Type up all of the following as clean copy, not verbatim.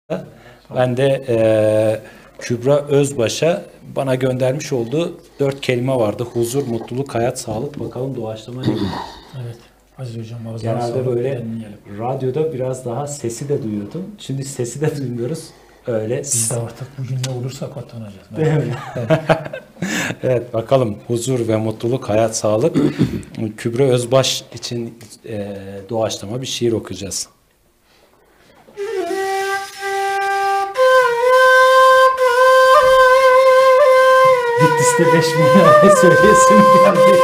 Ben de Kübra Özbaş'a bana göndermiş olduğu 4 kelime vardı. Huzur, mutluluk, hayat, sağlık. Bakalım doğaçlama ne? Evet. Aziz hocam, genelde böyle radyoda biraz daha sesi de duyuyordum. Şimdi sesi de duymuyoruz. Öyle. Biz de artık bugün ne olursa katlanacağız. Değil mi? Evet, bakalım. Huzur ve mutluluk, hayat, sağlık. Kübra Özbaş için doğaçlama bir şiir okuyacağız. Bitlis'te 5 milyon söyleyesim geldi.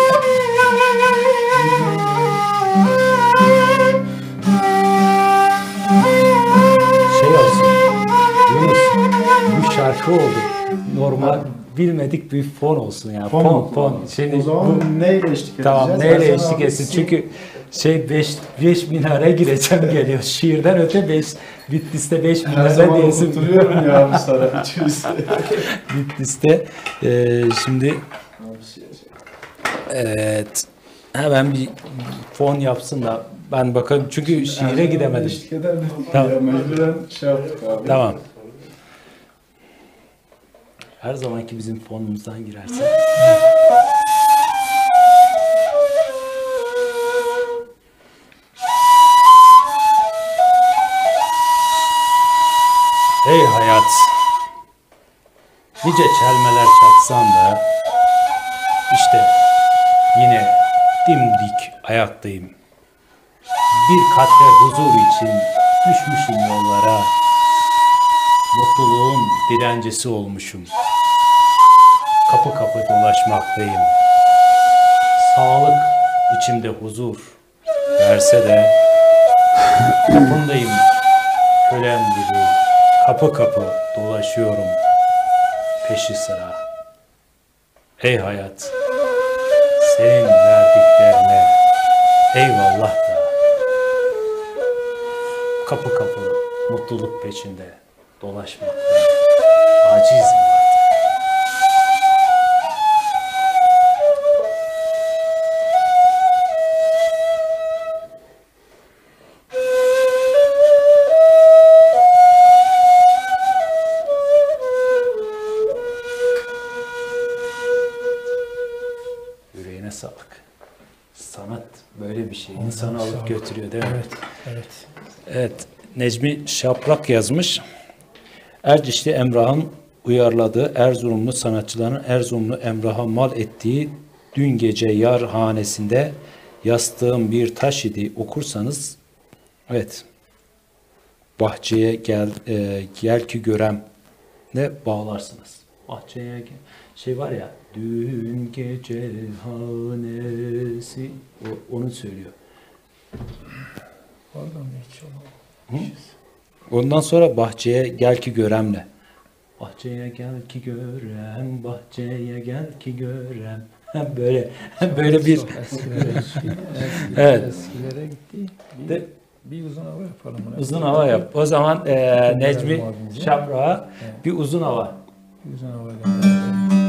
Şey olsun, Yunus, bu şarkı oldu. Normal bilmedik bir fon olsun yani. Fon. O zaman neyle eşlik edeceğiz? Tamam, neyle eşlik etsin? Çünkü 5 minare gireceğim geliyor. Şiirden öte Bitlis'te 5 minare diyesim. Oturuyorum ya bu saray içerisinde. Bitlis'te şimdi evet, hemen bir fon yapsın da ben bakalım çünkü şiire gidemedim. Eşlik eder mi? Tamam. Ya, mecburen şey yaptık abi. Tamam. Her zamanki bizim fonumuzdan girersin. Ey hayat, nice çelmeler çaksan da işte yine dimdik ayaktayım. Bir katre huzur için düşmüşüm yollara, mutluluğun direncesi olmuşum. Kapı kapı dolaşmaktayım. Sağlık içimde huzur verse de kapındayım kölem gibi. Kapı kapı dolaşıyorum peşi sıra. Ey hayat, senin verdiklerine eyvallah da kapı kapı mutluluk peşinde dolaşmaktayım. Acizim artık. Yüreğine sağlık. Sanat böyle bir şey. İnsanı alıp götürüyor değil mi? Evet, evet. Evet, Necmi Şaprak yazmış. Ercişli Emrah'ın uyarladığı Erzurumlu sanatçıların Erzurumlu Emrah'a mal ettiği Dün Gece Yar Hanesinde Yastığım Bir Taş idi okursanız, evet, bahçeye gel ki görem ne bağlarsınız. Bahçeye gel. Şey var ya, dün gece hanesi, onu söylüyor. Pardon, hiç olmadı. Ondan sonra bahçeye gel ki göremle. Bahçeye gel ki görem, bahçeye gel ki görem. Böyle bir evet. Eskilere gitti. Bir uzun hava yapalım. Uzun hava yap. O zaman Necmi Şaprak'a bir uzun hava. Bir uzun hava gönderelim.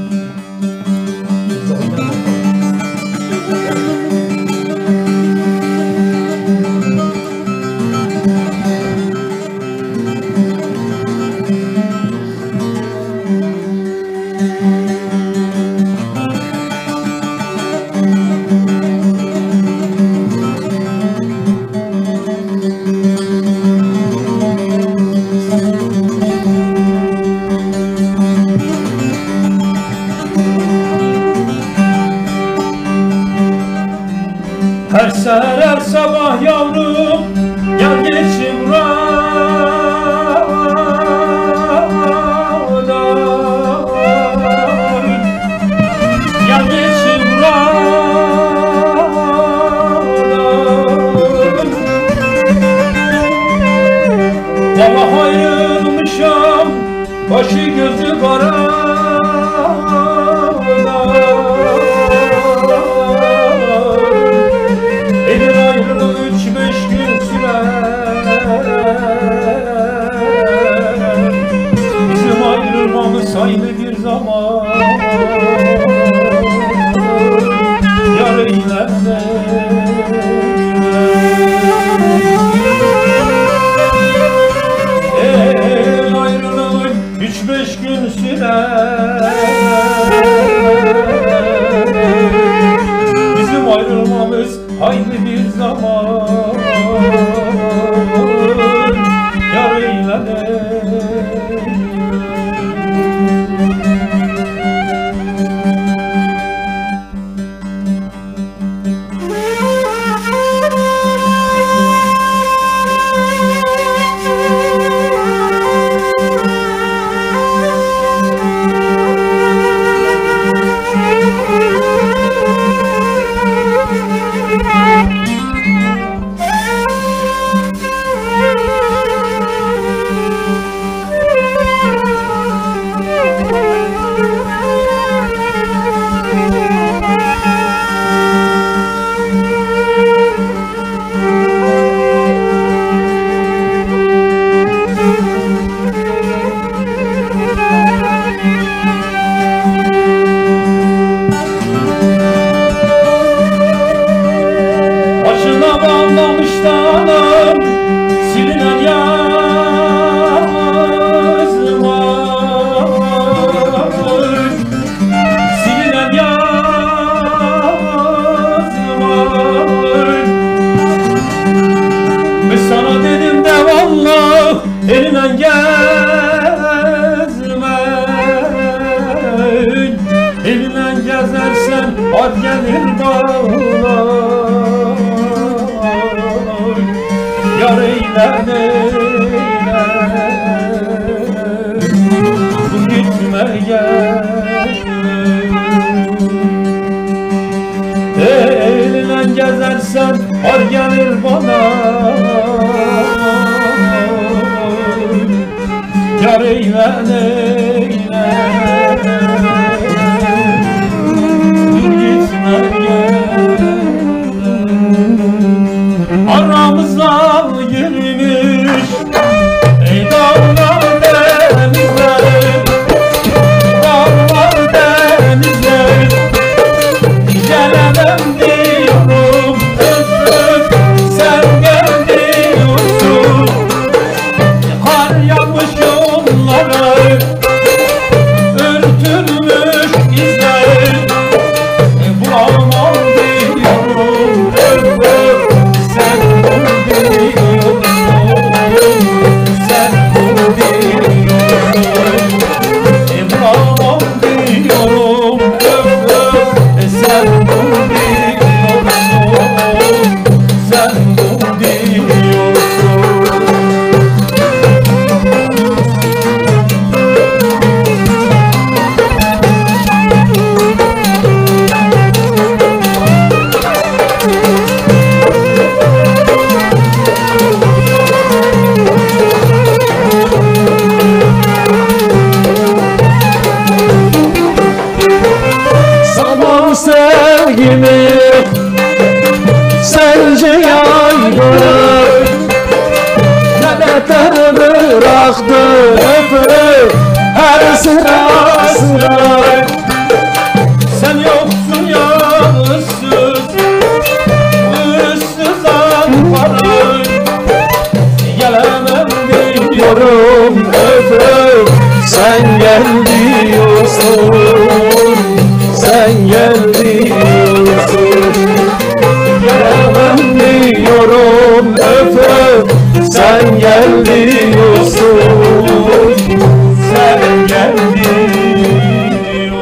Her seher sabah yavrum yar geçim radan, yar geçim radan. Valla ayrılmışam başı gözü kara. Sayılı bir zaman yar eyleme. Ey Bizim ayrılmamız aynı bir zaman. Yar eyleme. Başına bağlamış dağlar, silinen yazılar, silinen yazılar. Ve sana dedim de vallah elinden gezme, elinden gezersen ad gelir bana. Yar eyleme, dur gitme gelme. Eline gezersen ar gelir bana. Yar eyleme, dur gitme gelme. Aramıza girmiş ey dağlar denizler, dağlar denizler. Gelemem diyorum öp öp, sen gel diyorsun. Kar yağmış yollara, örtülmüş izler. Bulamam diyorum öp öp, sen dur diyorsun, sen dur diyorsun. Bulamam diyorum öp öp, sen dur diyorsun, sen dur diyorsun. Zaman sevgimi sence yaygın, ne beter bıraktı öpüp her sıra sıra. Sen yoksun yalnızsız, ıssız anvarım. Gelemem diyorum Yorum öpüp sen gel diyorsun, sen gel diyorsun. Gelemem diyorum öpüp sen gel diyorsun, sen gel diyorsun.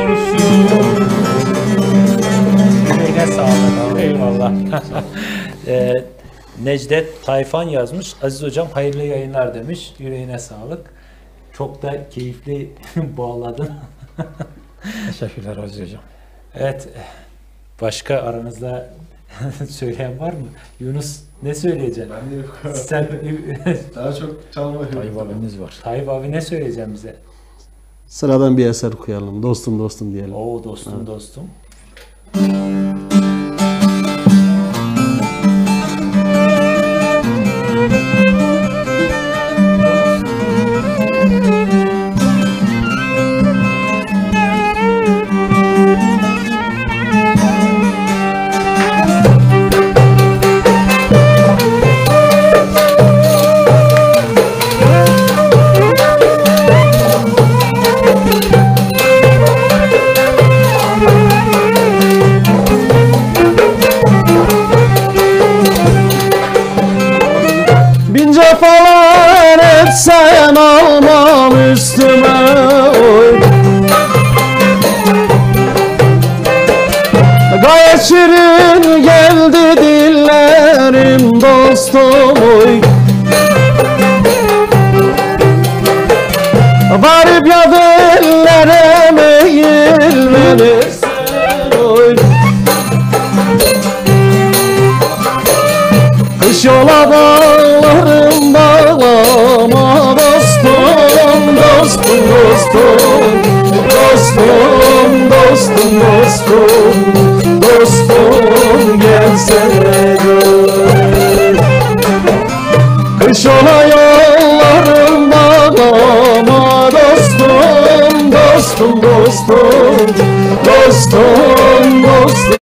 Yüreğine sağlık. Eyvallah. Necdet Tayfan yazmış. Aziz hocam hayırlı yayınlar demiş. Yüreğine sağlık. Çok da keyifli bağladın. Teşekkürler Aziz Hocam. Evet. Başka aranızda söyleyen var mı? Yunus ne söyleyeceksin? Ben de yok abi. Sen Daha çok çalma Tayyip abimiz var. Tayyip abi ne söyleyeceksin bize? Sıradan bir eser okuyalım. Dostum dostum diyelim. Oo dostum dostum. dostum oy. Varıp yadı ellere meyillenirsen oy. Kış yola bağlarım bağlama dostum, dostum, dostum. Dostum, dostum, dostum. Dostum gelsene gör. Kış ola yollarım bağlama dostum, dostum, dostum. Dostum